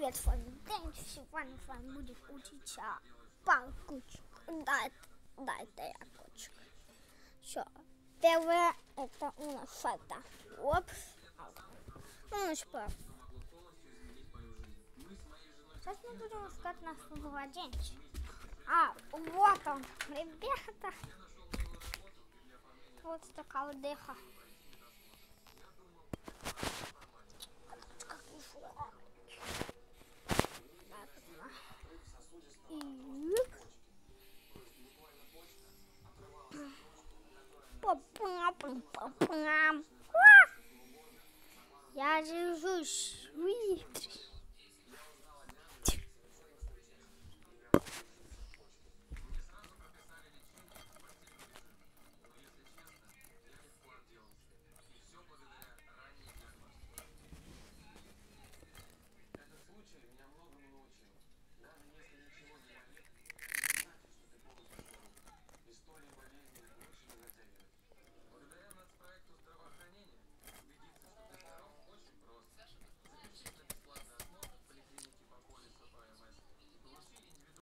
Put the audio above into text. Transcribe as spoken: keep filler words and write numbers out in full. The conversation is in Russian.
привет, с вами Дэнни. Сегодня с вами будет учиться паркурчик. Да, это, да, это я кучу. Все. Первое, это у нас это. Опс. Ну, наш прав. Сейчас мы будем искать нашего младенца. А, вот он, ребята. Вот такая дыха. Я держусь.